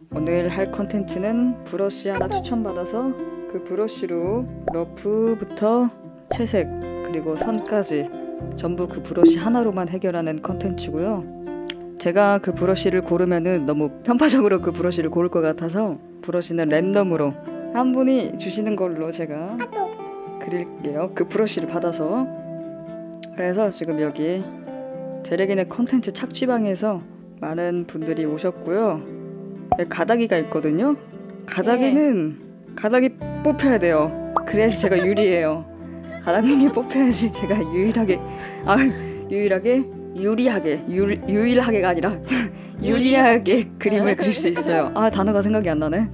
오늘 할 컨텐츠는 브러쉬 하나 추천받아서 그 브러쉬로 러프부터 채색 그리고 선까지 전부 그 브러쉬 하나로만 해결하는 컨텐츠고요. 제가 그 브러쉬를 고르면은 너무 편파적으로 그 브러쉬를 고를 것 같아서 브러쉬는 랜덤으로 한 분이 주시는 걸로 제가 그릴게요. 그 브러쉬를 받아서. 그래서 지금 여기 제레기네 컨텐츠 착취방에서 많은 분들이 오셨고요. 가닥이가 있거든요. 가닥이 뽑혀야 돼요. 그래서 제가 유리해요. 가닥님이 뽑혀야지 제가 유일하게가 아니라 유리하게 그림을 그릴 수 있어요. 아, 단어가 생각이 안 나네.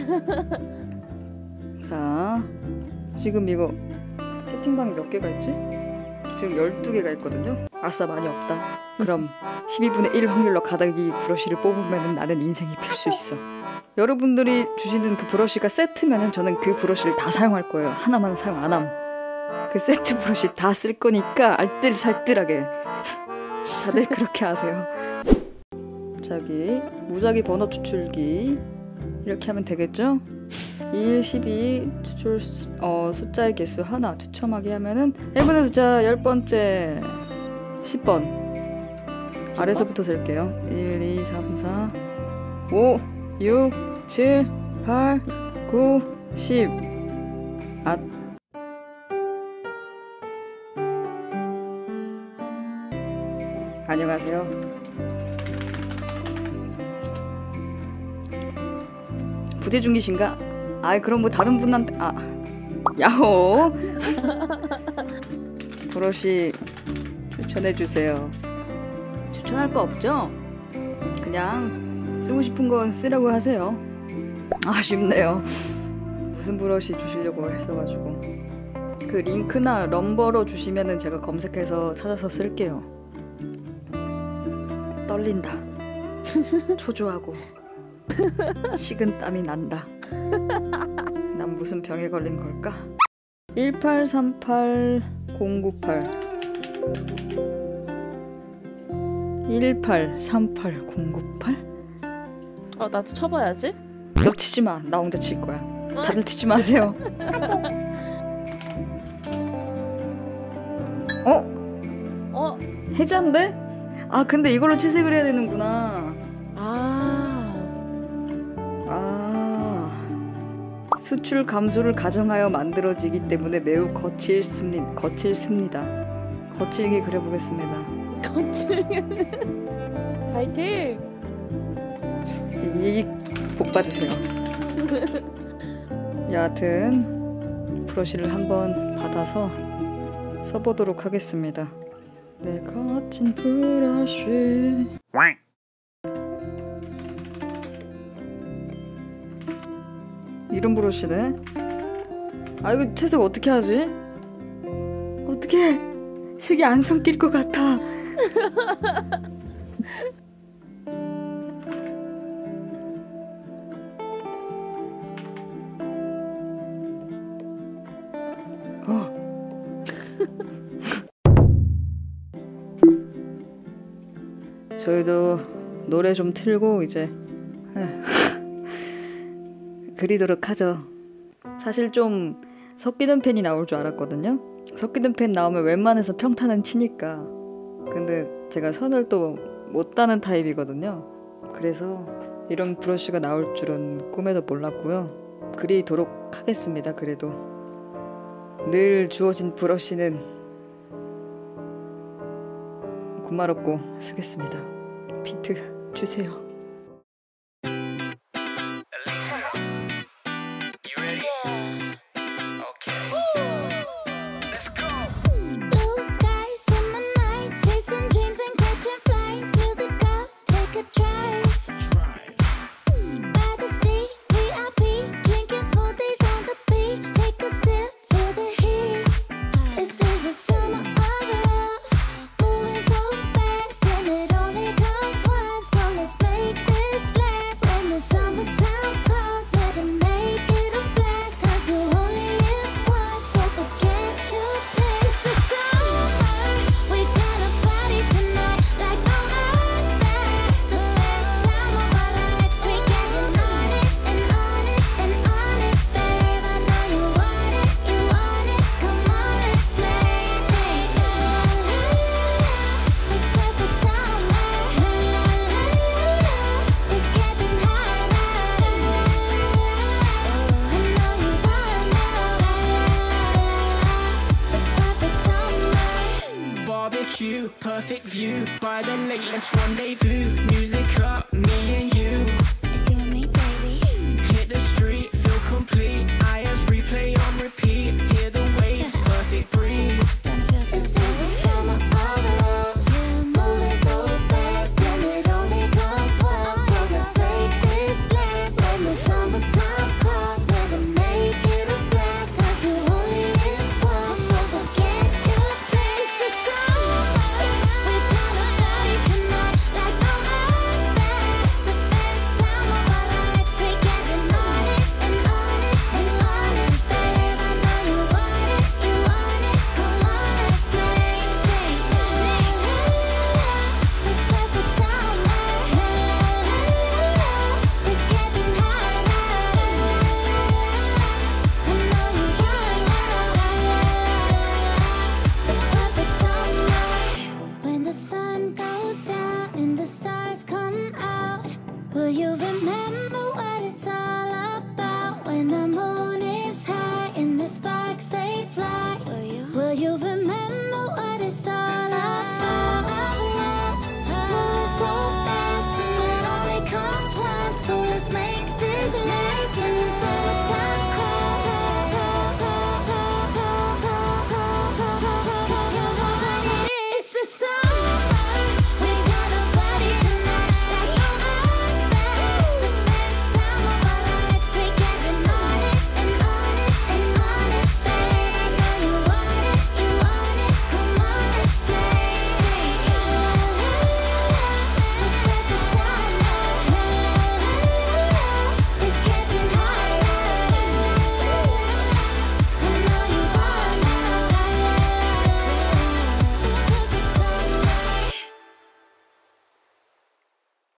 자, 지금 이거 채팅방에 몇 개가 있지? 지금 12개가 있거든요. 아싸, 많이 없다. 그럼 12분의 1 확률로 가닥이 브러쉬를 뽑으면 나는 인생이 필 수 있어. 여러분들이 주시는 그 브러쉬가 세트면은 저는 그 브러쉬를 다 사용할 거예요. 하나만 사용 안 함. 그 세트 브러쉬 다 쓸 거니까 알뜰살뜰하게 다들 그렇게 하세요. 저기 무작위 번호 추출기 이렇게 하면 되겠죠? 1, 12 추출 숫자의 개수 하나 추첨하기 하면은 1번의 숫자 10번째 10번 아래서부터 쓸게요. 1, 2, 3, 4 5, 6, 7, 8, 9, 10 안녕하세요. 부재 중이신가? 아, 그럼 뭐 다른 분한테 야호. 브러쉬 추천해주세요. 추천할 거 없죠? 그냥 쓰고 싶은 건 쓰라고 하세요. 아쉽네요. 무슨 브러쉬 주시려고 했어가지고. 그 링크나 넘버로 주시면은 제가 검색해서 찾아서 쓸게요. 떨린다. 초조하고 식은땀이 난다. 난 무슨 병에 걸린 걸까? 1838098 1838098 나도 쳐봐야지. 너 치지 마. 나 혼자 칠 거야. 다들 치지 마세요. 해자인데? 아, 근데 이걸로 채색을 해야 되는구나. 수출 감소를 가정하여 만들어지기 때문에 매우 거칠습니다. 거칠게 그려보겠습니다. 거칠게. 파이팅! 복 받으세요. 여하튼 브러쉬를 한번 받아서 써보도록 하겠습니다. 내 거친 브러쉬. 이런 브러쉬네. 아, 이거 채색 어떻게 하지? 어떻게 색이 안 섞일 것 같아. 저희도 노래 좀 틀고 이제 그리도록 하죠. 사실 좀 섞이는 펜이 나올 줄 알았거든요. 섞이는 펜 나오면 웬만해서 평탄은 치니까. 근데 제가 선을 또 못 따는 타입이거든요. 그래서 이런 브러쉬가 나올 줄은 꿈에도 몰랐고요. 그리도록 하겠습니다. 그래도 늘 주어진 브러쉬는 군말 없고 쓰겠습니다. 비트 주세요. by the lake, let's rendezvous. Music up, me and you. It's you and me, baby. Hit the street, feel complete. Eyes replay on repeat. Hear the waves, perfect breeze. Don't feel so This is the summer of love. We're moving so fast, and it only comes once. So let's take this last. When the summertime comes, we'll make it a blast. 'Cause you only live once, so forget your past. It's the summer. We're gonna party tonight like no other. The best time of our lives. We're getting on it and on it and on it, babe. I know you want it, you want it. Come on, let's play. Sing, sing, la la la. The perfect summer. La la la la. It's getting hotter. La la la la. I know you're young. La la la la. The perfect summer. When the sun goes down and the stars come out, will you remember?